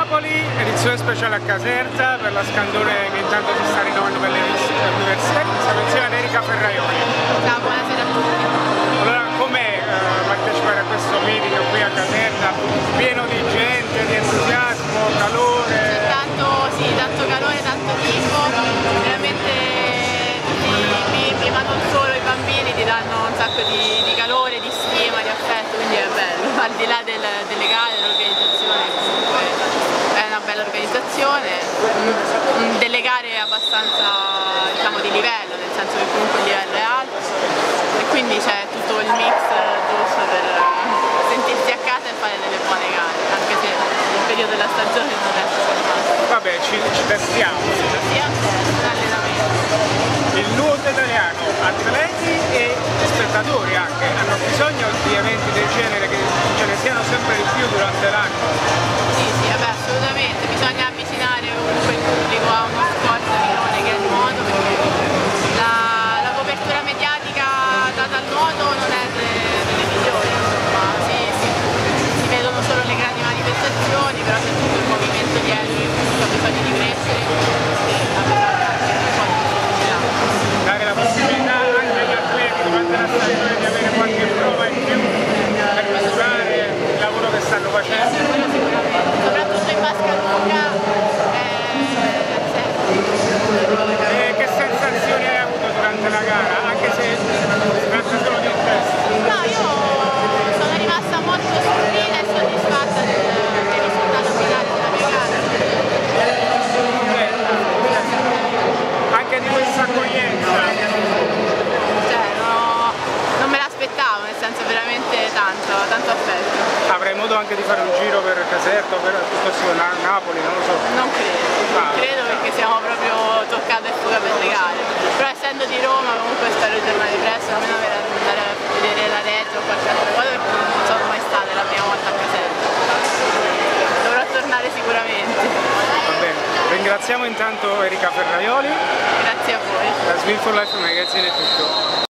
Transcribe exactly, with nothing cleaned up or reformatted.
Napoli, edizione speciale a Caserta per la Scandone che intanto si sta rinnovando per le università, siamo insieme ad Erika Ferraioli. Ciao, buonasera a tutti. Allora, com'è eh, partecipare a questo meeting qui a Caserta, pieno di gente, di entusiasmo, calore? C'è tanto, sì, tanto calore, tanto tifo, veramente tutti i bimbi, ma non solo i bambini, ti danno un sacco di, di calore, di stima, di affetto, quindi è bello, al di là del, delle gare, l'organizzazione comunque è una bella organizzazione, delle gare abbastanza, diciamo, di livello, nel senso che comunque il livello è alto e quindi c'è tutto il mix giusto per sentirsi a casa e fare delle buone gare, anche se il periodo della stagione non è così. Vabbè, ci, ci testiamo. Sì, un allenamento. Il nuoto italiano, atleti e spettatori anche, hanno bisogno di eventi del genere, che ce ne siano sempre di più durante l'anno. Sì, sì, vabbè, assolutamente, bisogna avvicinare comunque il pubblico a uno sport minore che è il nuoto, perché la, la copertura mediatica data al nuoto non è delle migliori, insomma, si, si, si vedono solo le grandi manifestazioni, però c'è tutto il movimento dietro che comunque ha bisogno di crescere e avere anche un po' di visibilità. Dare la possibilità anche agli atleti durante la stagione di avere qualche prova in più per misurare il lavoro che stanno facendo. Sì, quello sicuramente, soprattutto in vasca lunga è sempre. E che sensazioni hai avuto durante la gara, anche se si tratta solo di un test? No, io sono rimasta molto stupida e soddisfatta del, del risultato finale della mia gara. Anche di questa accoglienza? Cioè, no, non me l'aspettavo, nel senso veramente tanto, tanto affetto. Avrai modo anche di fare un giro per Caserta o per piuttosto Na Napoli, non lo so. Non credo, non credo perché siamo proprio toccati e fuga per le gare. Però essendo di Roma comunque spero di tornare presto, almeno per andare a vedere la retro o qualche altra cosa, perché non sono mai stata, è la prima volta a Caserta. Dovrò tornare sicuramente. Va bene, ringraziamo intanto Erika Ferraioli. Grazie a voi. Da Swim for Life Magazine è tutto.